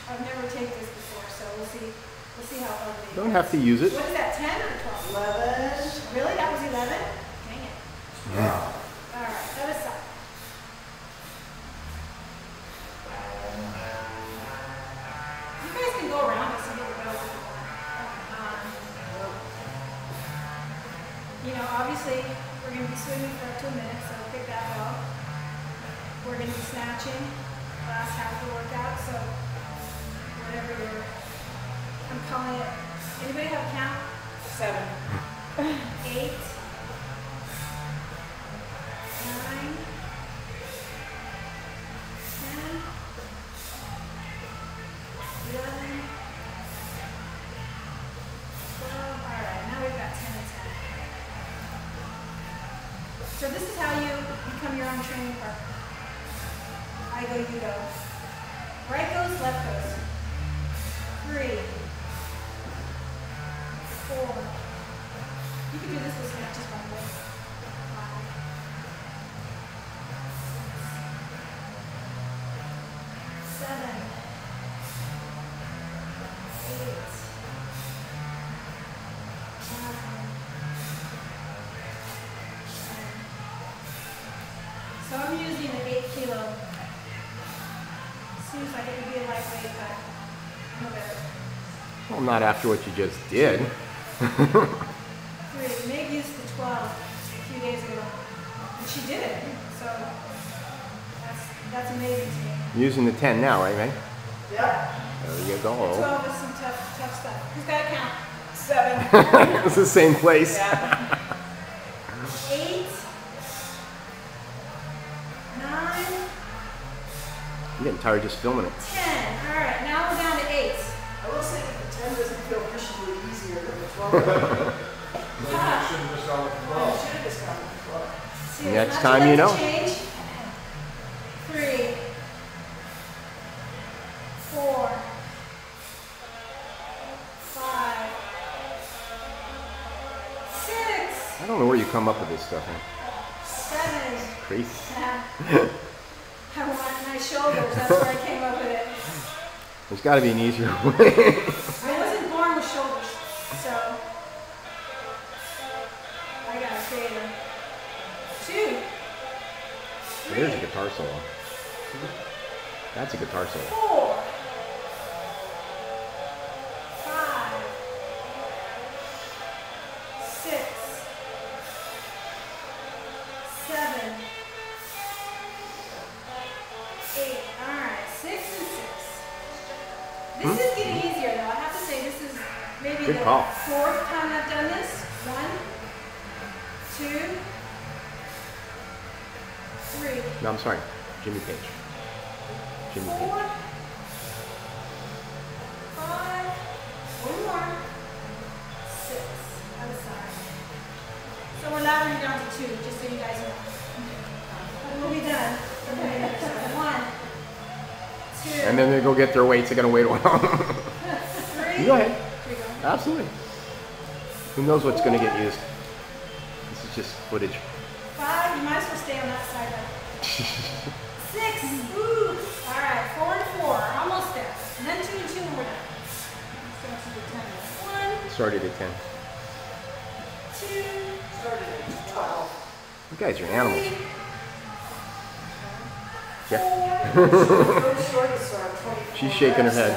I've never taken this before, so we'll see how ugly it is. Don't have to use it. What is that, 10 or 12? 11. Really? That was 11? Dang it. Yeah. Alright, that aside. You guys can go around this and get the bells if you want. You know, obviously, we're going to be swimming for up to a minute, so pick that bell. We're going to be snatching last half of the workout, so whatever I'm calling it. Anybody have a count? 7. 8. 9. 10. 11. 12. Alright, now we've got 10 and 10. So this is how you become your own training partner. I go, you go. Right goes, left goes. 3. 4. You can do this with snatches, by the way. 5. 6. 7. 8. 9. So I'm using an 8 kilo. Seems like it would be a lightweight, but no better. Well, not after what you just did. 3. Meg used the 12 a few days ago, and she did it. So that's amazing to me. You're using the 10 now, right, Meg? Yep. There you go. 12 is some tough stuff. Who's got to count? 7. It's the same place. Yeah. 8. 9. I'm getting tired just filming it. 10. All right, now we're down to 8. I will say that the 10 doesn't feel appreciably easier than the 12. Maybe you shouldn't just go with the 12. I should have just gone with the 12. See, Next not time too you late to know. change. 3. 4. 5. 6. I don't know where you come up with this stuff, man. 7. Crazy. I want my shoulders. That's where I came up with it. There's got to be an easier way. I wasn't born with shoulders, so I gotta create them. 2. 3. There's a guitar solo. That's a guitar solo. 4. 5. 6. 7. 8. Alright, 6 and 6. This is getting easier though. I have to say this is maybe Good the call. 4th time I've done this. 1, 2, 3, No, I'm sorry. Jimmy Page. Jimmy 4, Page. 5, 1 more, 6. Other side. So we're lowering down to 2, just so you guys know. And we'll be done. Okay, so 1, 2, And then they go get their weights. They're going to wait a while. 3. You go ahead. Here we go. Absolutely. Who knows what's going to get used? This is just footage. 5, you might as well stay on that side though. 6, ooh. All right, 4 and 4, almost there. And then 2 and 2 and we're done. Starts with the 10. 1, Started at 10. 2, Started at 12. You guys are animals. 3, Yeah. 4, Go short is sort of 24. She's shaking her head.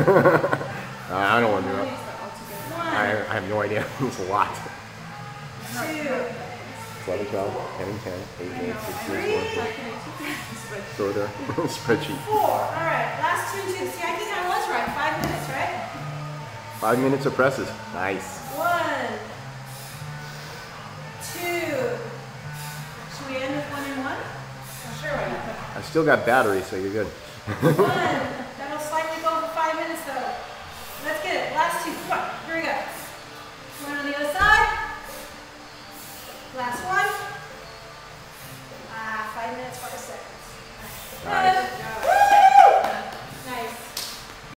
I don't want to do that. 1, I have no idea. It's a lot. 2, 11, 12, 10, and 10, 8, 8, 6, 4, 4. Throw their spreadsheet. 4. All right, last 2 and 2. See, I think I was right. 5 minutes, right? 5 minutes of presses. Nice. 1, 2. Should we end with 1 and 1? Sure, why not? I still got batteries, so you're good. 1,